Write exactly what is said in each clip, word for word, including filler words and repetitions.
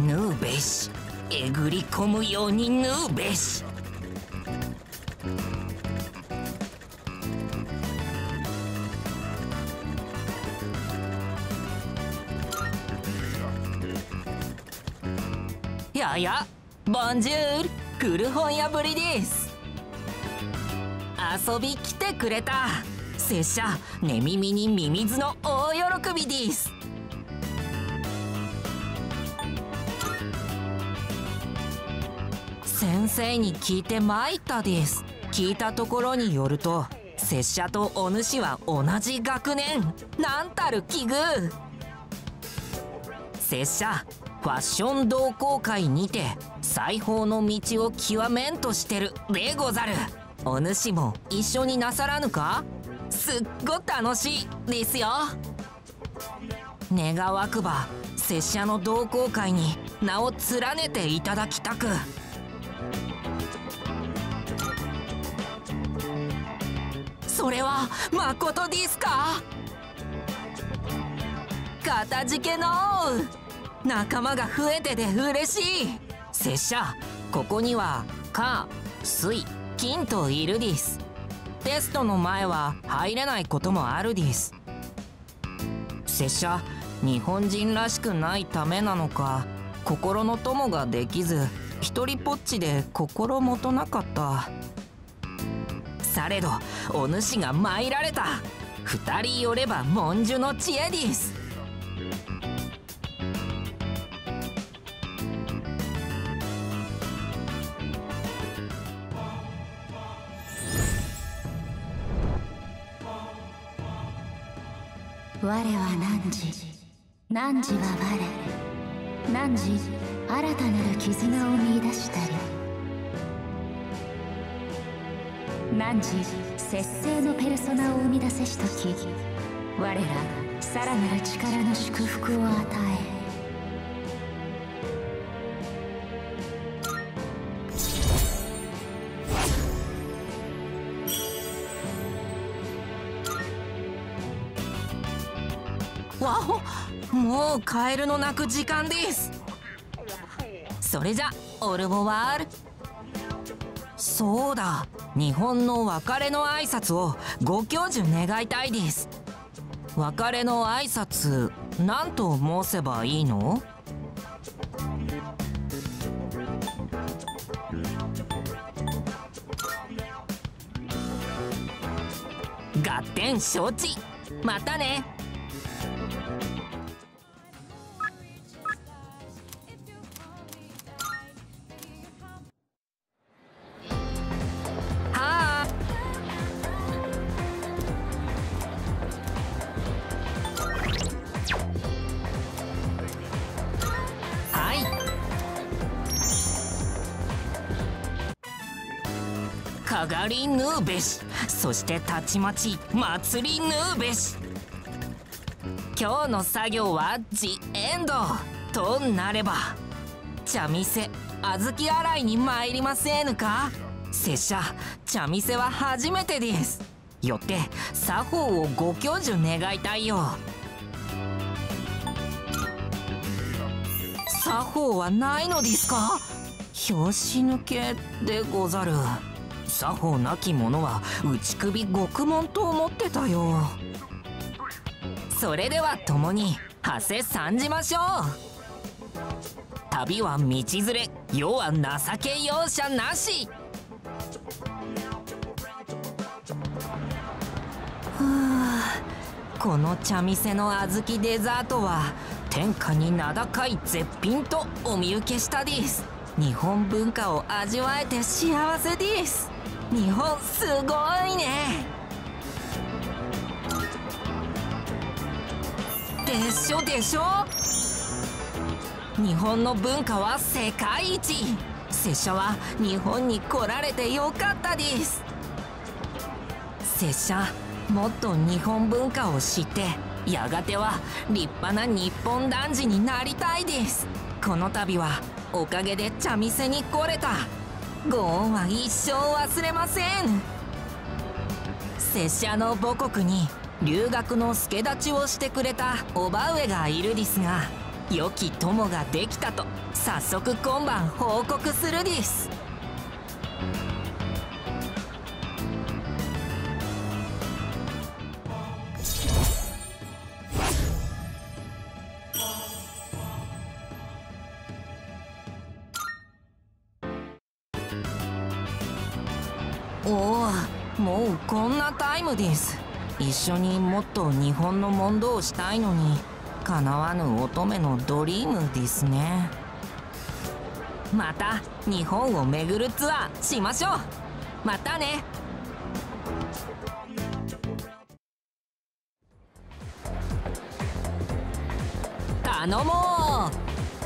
縫うべし、えぐり込むように縫うべし。やや、ボンジュール、古本屋ぶりです。遊び来てくれた。拙者、寝耳にミミズの大喜びです。先生に聞いて参ったです。聞いたところによると、拙者とお主は同じ学年。なんたる奇遇。拙者ファッション同好会にて裁縫の道を極めんとしてるでござる。お主も一緒になさらぬか。すっご楽しいですよ。願わくば拙者の同好会に名を連ねていただきたく。それはまことですか。かたじけのう。仲間が増えてで嬉しい。拙者ここには火水金といるです。テストの前は入れないこともあるです。拙者日本人らしくないためなのか、心の友ができず一人ぽっちで心もとなかった。されどお主が参られた。二人寄れば文殊の知恵です。 我は汝、汝は我。汝、新たなる絆を見出したり。汝、節制のペルソナを生み出せしとき、我らさらなる力の祝福を与え。 わお、もうカエルの鳴く時間です。それじゃオルボワール。そうだ、日本の別れの挨拶をご教授願いたいです。別れの挨拶、何と申せばいいの？合点承知。またね。かがりぬうべし、そしてたちまち祭りぬうべし。今日の作業はジエンドとなれば、茶店小豆洗いに参りませぬか。拙者茶店は初めてです。よって作法をご教授願いたいよ。作法はないのですか。拍子抜けでござる。作法なき者は内首獄門と思ってたよ。それでは共に馳せ参じましょう。旅は道連れ、世は情け容赦なし。はあ、この茶店の小豆デザートは天下に名高い絶品とお見受けしたです。日本文化を味わえて幸せです。日本すごいね。でしょでしょ。日本の文化は世界一。拙者は日本に来られてよかったです。拙者もっと日本文化を知って、やがては立派な日本男児になりたいです。この度はおかげで茶店に来れた。ご恩は一生忘れません。拙者の母国に留学の助太刀をしてくれた叔母上がいるですが、 良き友ができたと早速今晩報告するです。おお、もうこんなタイムです。一緒にもっと日本の問答をしたいのに叶わぬ乙女のドリームですね。また日本を巡るツアーしましょう。またね。頼もう。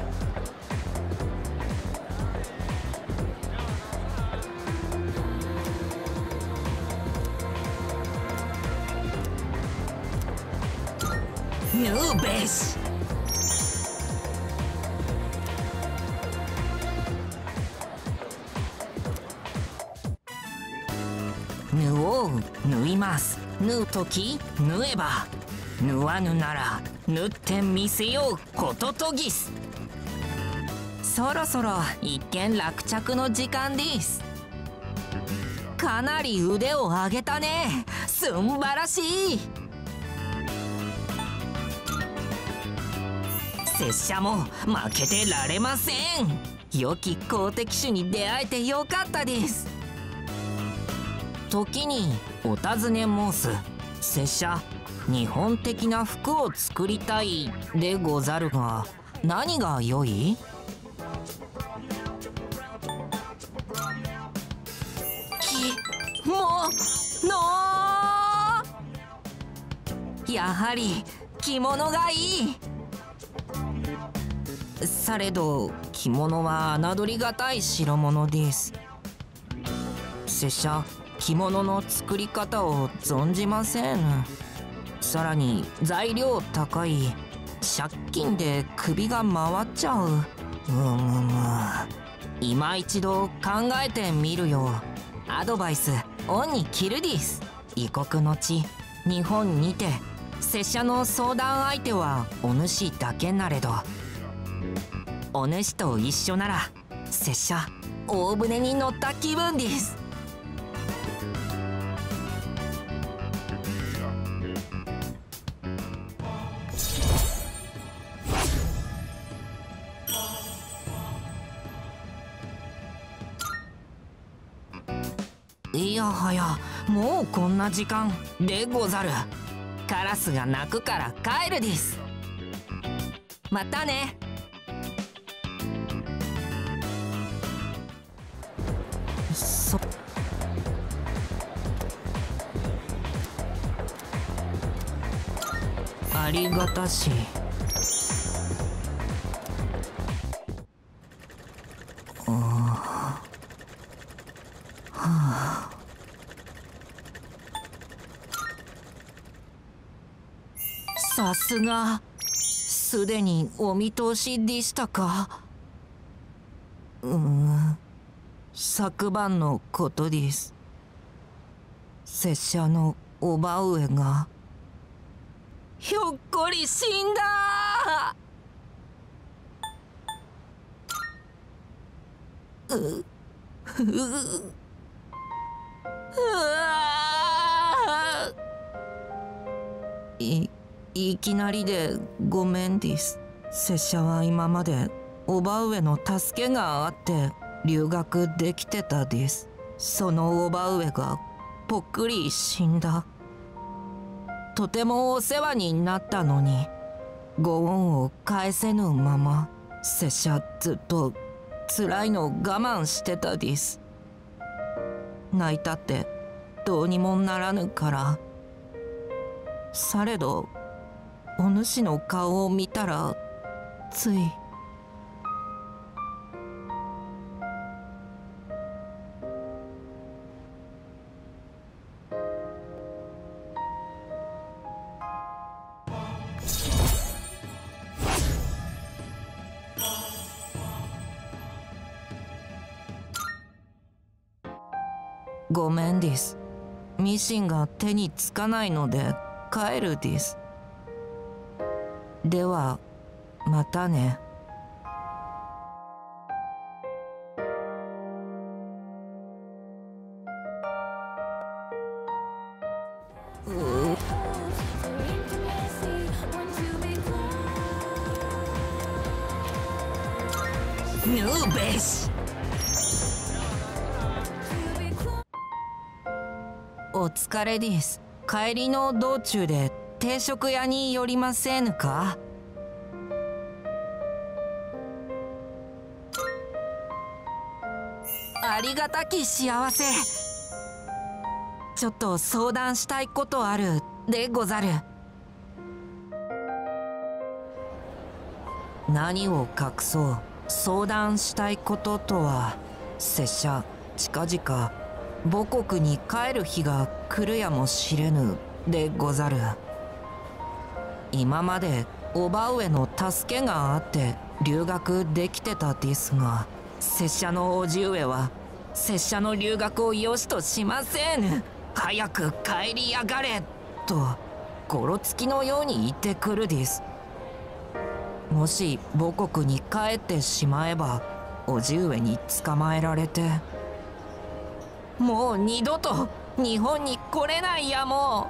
ヌーベシ縫おう縫います。縫うとき縫えば、縫わぬなら縫ってみせようホトトギス。そろそろ一件落着の時間です。かなり腕を上げたね。すんばらしい。拙者も負けてられません。良き好敵手に出会えてよかったです。時にお尋ね申す。拙者日本的な服を作りたいでござるが、何が良い？きものやはり着物がいい。されど着物は侮りがたい代物です。拙者着物の作り方を存じません。さらに材料高い。借金で首が回っちゃう。うむむ。今一度考えてみるよ。アドバイスオンにキルディス。異国の地日本にて拙者の相談相手はお主だけなれど、お主と一緒なら拙者大船に乗った気分です。いやはや、もうこんな時間でござる。カラスが鳴くから帰るです。またね。そありがたし。ああ、はあ。さすが、すでにお見通しでしたか。うーん、昨晩のことです。拙者の叔母上がひょっこり死んだ。うううわいいきなりでごめんです。拙者は今まで叔母上の助けがあって留学できてたです。その叔母上がぽっくり死んだ。とてもお世話になったのにご恩を返せぬまま拙者ずっと辛いの我慢してたです。泣いたってどうにもならぬから。されどお主の顔を見たらつい。ごめんです。ミシンが手につかないので帰るです。ではまたね。ヌーベシ。お疲れです。帰りの道中で定食屋に寄りませぬか？ありがたき幸せ。ちょっと相談したいことあるでござる。何を隠そう、相談したいこととは、拙者近々母国に帰る日が来るやもしれぬでござる。今まで叔母上の助けがあって留学できてたですが、拙者の叔父上は拙者の留学をよしとしませぬ。早く帰りやがれとゴロつきのように言ってくるです。もし母国に帰ってしまえば叔父上に捕まえられて、もう二度と日本に来れないやも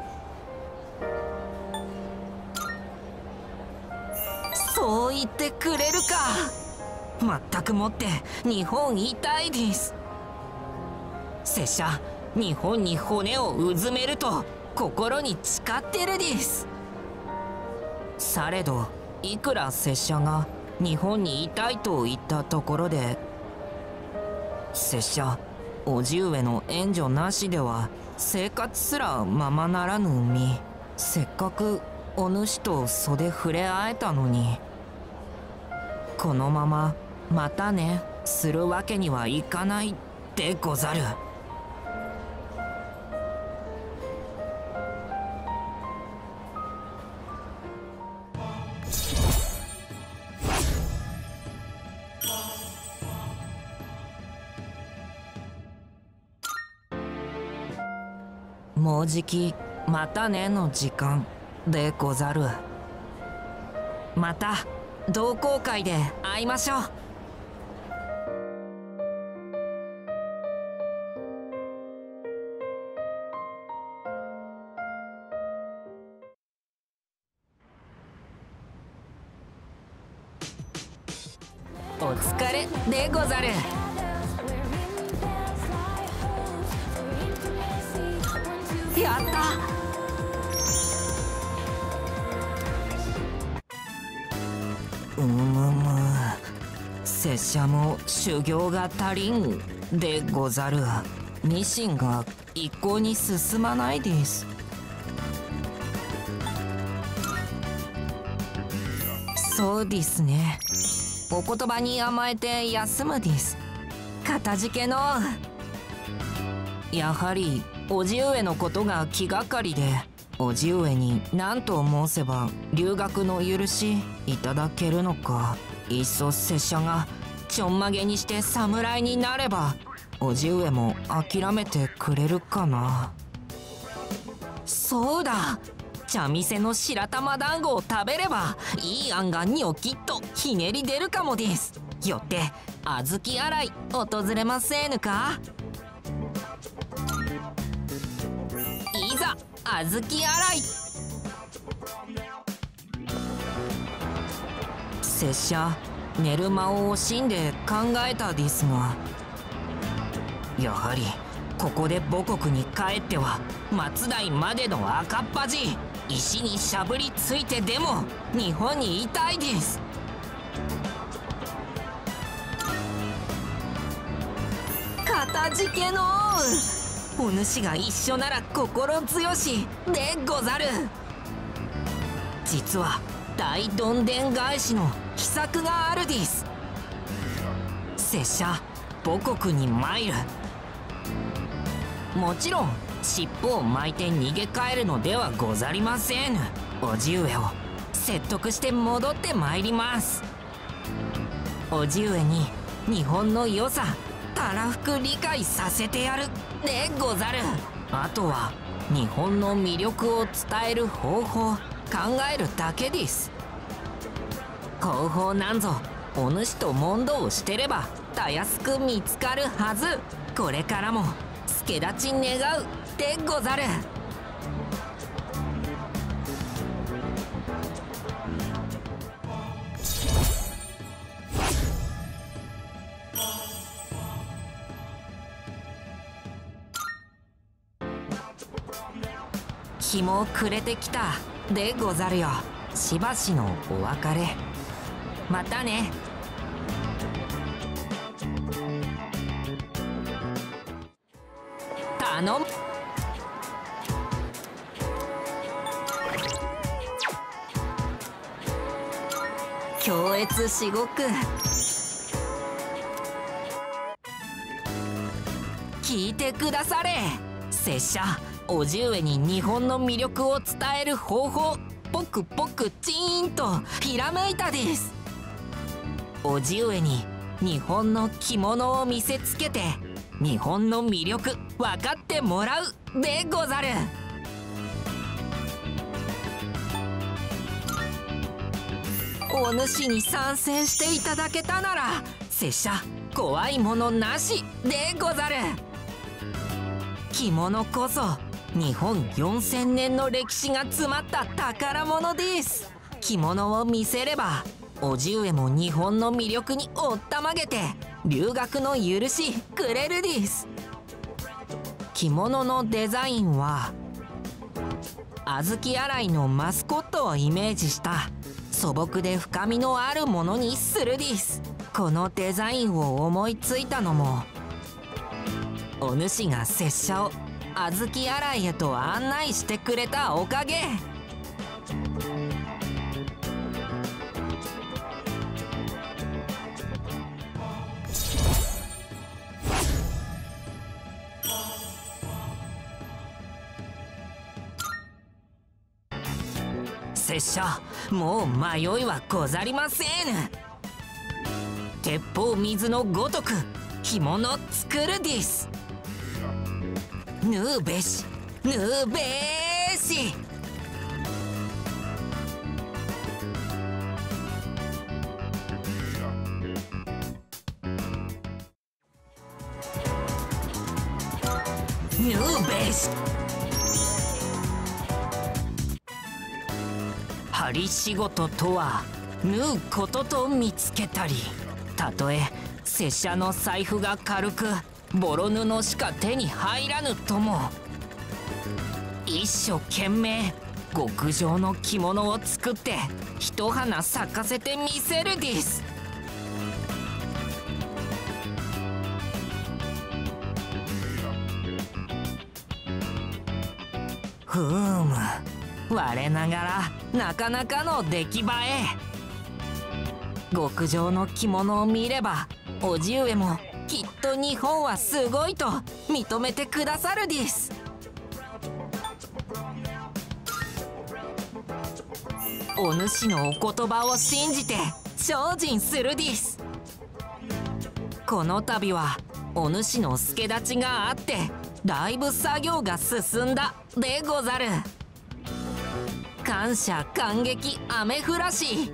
う。そう言ってくれるか。まったくもって日本いたいです。拙者日本に骨をうずめると心に誓ってるです。されどいくら拙者が日本にいたいと言ったところで、拙者叔父上の援助なしでは生活すらままならぬ身。せっかくお主と袖触れ合えたのに、このまままたねするわけにはいかないでござる。もうじきまたねの時間でござる。また同好会で会いましょう。お疲れでござる。やった。うむむ、拙者も修行が足りんでござる。ミシンが一向に進まないです。そうですね。お言葉に甘えて休むです。かたじけの。やはり叔父上のことが気がかりで、叔父上に何と申せば留学の許しいただけるのか。いっそ拙者がちょんまげにして侍になれば叔父上も諦めてくれるかな。そうだ、茶店の白玉団子を食べればいい案がニョキッとひねり出るかもです。よって小豆洗い訪れませぬか。いざ小豆洗い。拙者寝る間を惜しんで考えたですが、やはりここで母国に帰っては松代までの赤っ端石にしゃぶりついてでも日本にいたいです。かたじけのう、お主が一緒なら心強しでござる。実は大どんでん返しの秘策があるです。拙者母国に参る。もちろん尻尾を巻いて逃げ帰るのではござりませぬ。叔父上を説得して戻ってまいります。叔父上に日本の良さたらふく理解させてやるでござる。あとは日本の魅力を伝える方法考えるだけです。 後方なんぞお主と問答をしてればたやすく見つかるはず。これからも助立ち願うでござる。日も暮れてきたでござるよ。しばしのお別れ。またね。頼む。強烈至極。聞いてくだされ。拙者叔父上に日本の魅力を伝える方法、ポクポクチーンとひらめいたです。叔父上に日本の着物を見せつけて日本の魅力分かってもらうでござる。お主に参戦していただけたなら拙者怖いものなしでござる。着物こそ日本よんせんねんの歴史が詰まった宝物です。着物を見せれば叔父上も日本の魅力におったまげて留学の許しくれるです。着物のデザインは小豆洗いのマスコットをイメージした素朴で深みのあるものにするです。このデザインを思いついたのもお主が拙者を小豆洗いへと案内してくれたおかげ。拙者もう迷いはござりません。鉄砲水のごとく着物作るです。ぬうべしぬうべし。ぬうべし。針仕事とは縫うことと見つけたり、たとえ拙者の財布が軽くボロ布しか手に入らぬとも一生懸命極上の着物を作って一花咲かせてみせるです。ふーむ、我ながらなかなかの出来栄え。極上の着物を見れば叔父上もきっと日本はすごいと認めてくださるです。お主のお言葉を信じて精進するです。この度はお主の助立ちがあってだいぶ作業が進んだでござる。感謝感激雨降らし。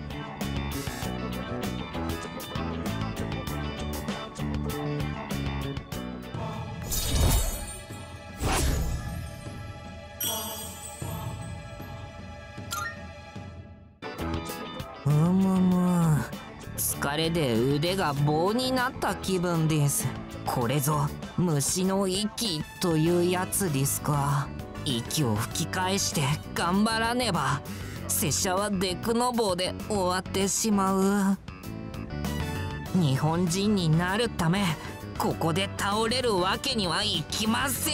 うむむ、疲れで腕が棒になった気分です。これぞ虫の息というやつですか。息を吹き返して頑張らねば拙者はデクノボーで終わってしまう。日本人になるためここで倒れるわけにはいきません。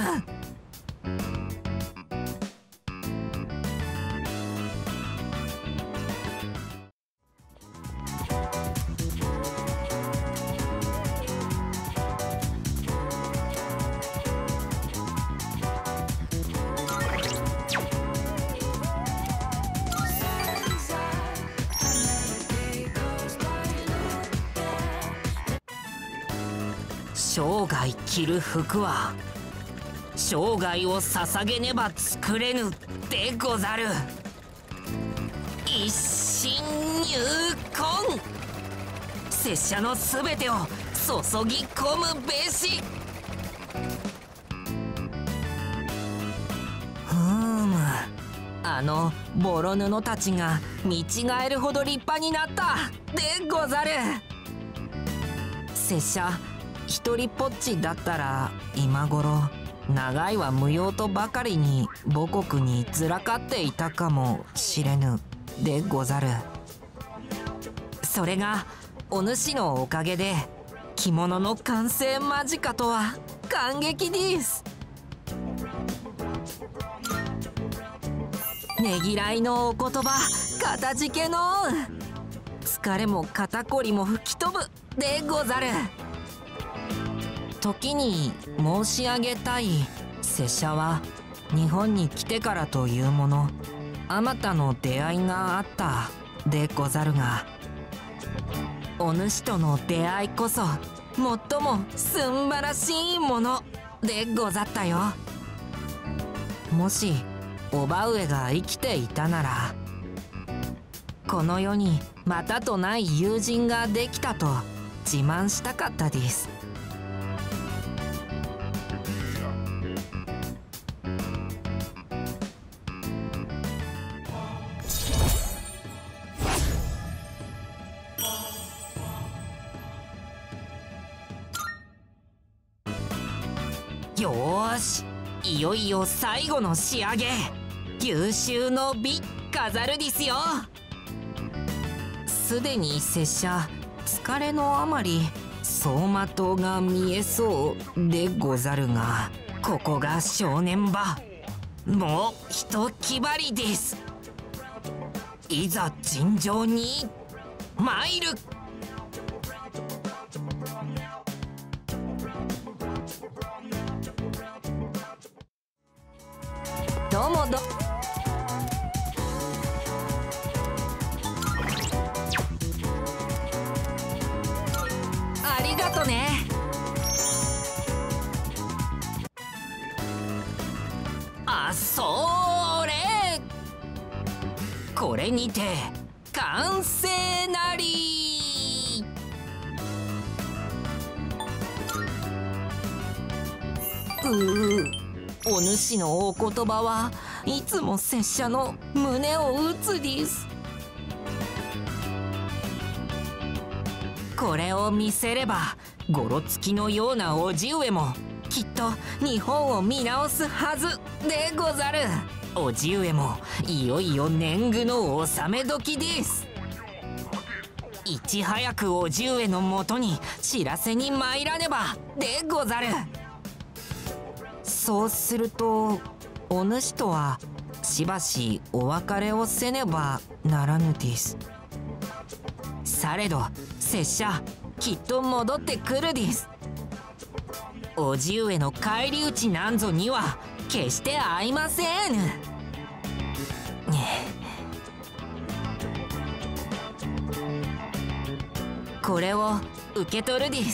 生涯着る服は生涯を捧げねば作れぬでござる。一心に入魂。拙者のすべてを注ぎ込むべし。ふーむ、あのボロ布たちが見違えるほど立派になったでござる。拙者一人ぽっちだったら今頃長いは無用とばかりに母国にずらかっていたかもしれぬでござる。それがお主のおかげで着物の完成間近とは感激です。ねぎらいのお言葉かたじけの疲れも肩こりも吹き飛ぶでござる。時に申し上げたい拙者は日本に来てからというものあまたの出会いがあったでござるが、お主との出会いこそ最もすんばらしいものでござったよ。もし叔母上が生きていたならこの世にまたとない友人ができたと自慢したかったです。よーし、いよいよ最後の仕上げ、優秀の美飾るですよ。すでに拙者疲れのあまり走馬灯が見えそうでござるが、ここが正念場、もう一気張りです。いざ尋常に参る。どうもどありがとね。あ、それこれにて完成なり。うー、お主のお言葉はいつも拙者の胸を打つです。これを見せればゴロつきのような叔父上もきっと日本を見直すはずでござる。叔父上もいよいよ年貢の納め時です。いち早く叔父上のもとに知らせに参らねばでござる。そうするとお主とはしばしお別れをせねばならぬです。されど拙者きっと戻ってくるです。叔父上の返り討ちなんぞには決して合いません。これを受け取るです。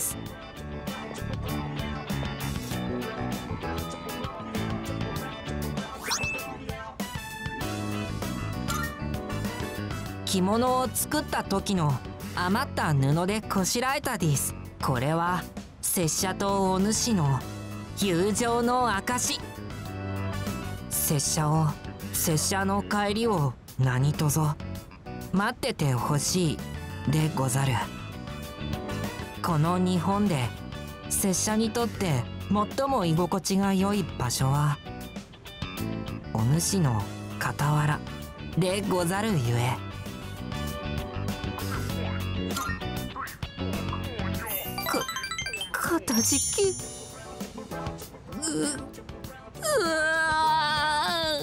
着物を作った時の余った布でこしらえたです。これは拙者とお主の友情の証。拙者を拙者の帰りを何とぞ待っててほしいでござる。この日本で拙者にとって最も居心地が良い場所はお主の傍らでござるゆえ。かたじけううわ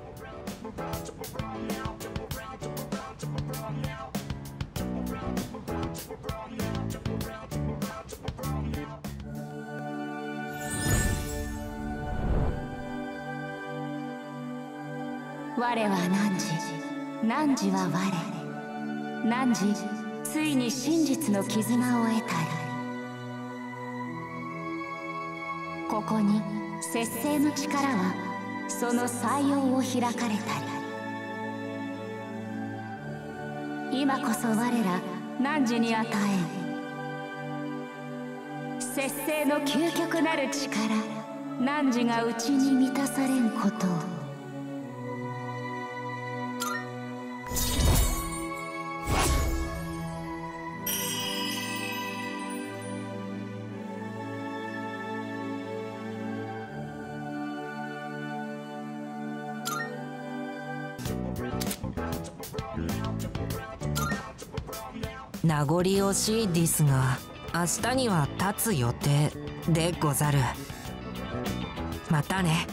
我は汝、汝は我。汝、ついに真実の絆を得たり。ここに節制の力はその採用を開かれたり。 今こそ我ら汝に与えん節制の究極なる力、汝が内に満たされんことを。 名残惜しいですが、明日には立つ予定でござる。またね。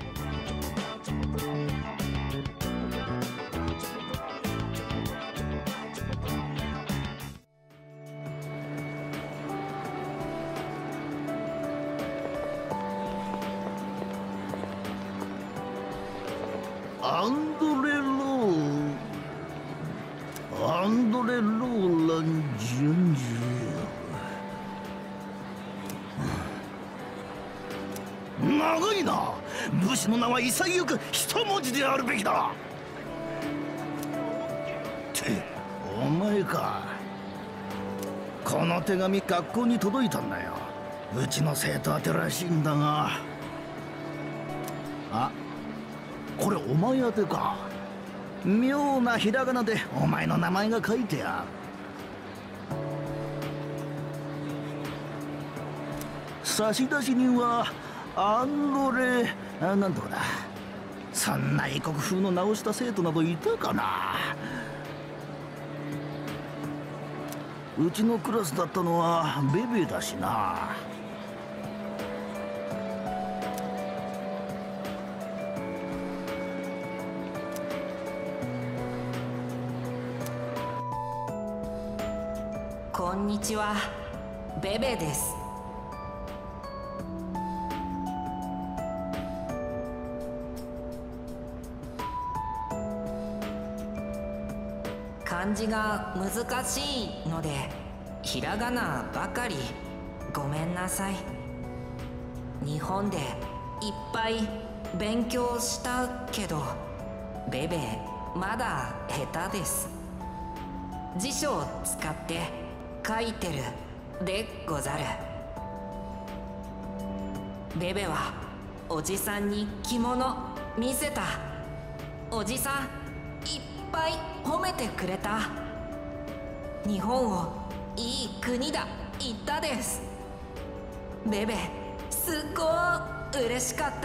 アンドレ・ローアンドレ・ローラン・ジュンジュ長いな。武士の名は潔く一文字であるべきだ。ってお前か。この手紙学校に届いたんだよ。うちの生徒宛てらしいんだが。あ、これお前宛てか。妙なひらがなでお前の名前が書いてある。差出人はアンドレなんとかだ。そんな異国風の名をした生徒などいたかな。うちのクラスだったのはベベだしな。 こんにちは、ベベです。漢字が難しいのでひらがなばかりごめんなさい。日本でいっぱい勉強したけどベベまだ下手です。辞書を使って書いてるでござる。ベベはおじさんに着物見せた。おじさんいっぱい褒めてくれた。日本をいい国だ言ったです。ベベすっごい嬉しかった。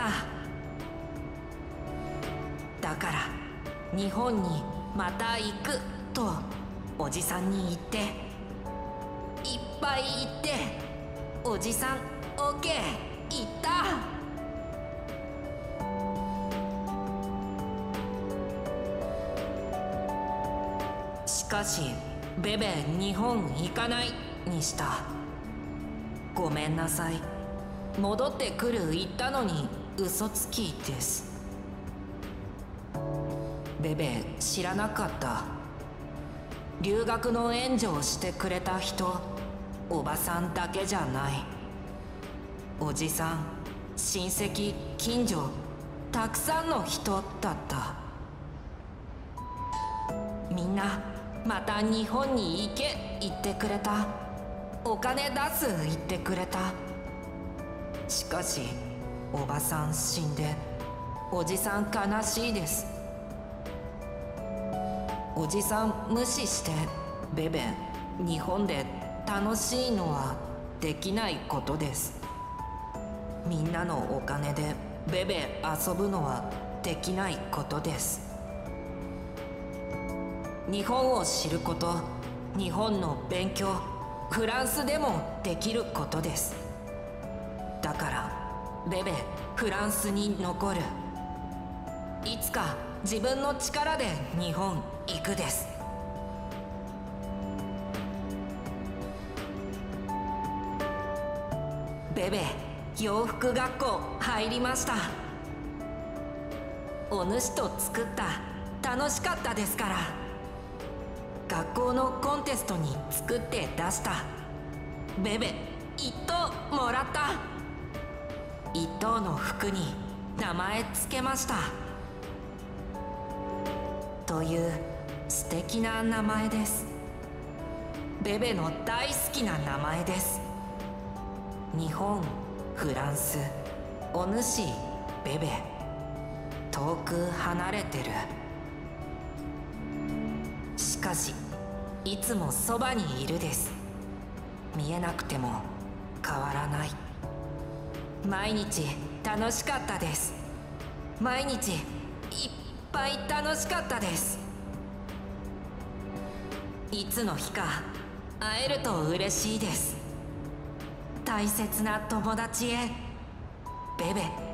だから日本にまた行くとおじさんに言っていっぱい言って、おじさんオッケー言った。しかしベベ日本行かないにした。ごめんなさい。戻ってくる言ったのに嘘つきです。ベベ知らなかった。留学の援助をしてくれた人、おばさんだけじゃない。おじさん、親戚、近所、たくさんの人だった。みんなまた日本に行け言ってくれた。お金出す言ってくれた。しかしおばさん死んでおじさん悲しいです。おじさん無視してベベ日本で楽しいのはできないことです。みんなのお金でベベ遊ぶのはできないことです。日本を知ること、日本の勉強、フランスでもできることです。だからベベフランスに残る。いつか自分の力で日本行くです。ベベ洋服学校入りました。お主と作った楽しかったですから。学校のコンテストに作って出した。ベベ一等もらった。一等の服に名前つけました。という素敵な名前です。ベベの大好きな名前です。日本、フランス、お主、ベベ。遠く離れてる。しかしいつもそばにいるです。見えなくても変わらない。毎日楽しかったです。毎日いっぱい楽しかったです。いつの日か会えると嬉しいです。大切な友達へ、ベベ。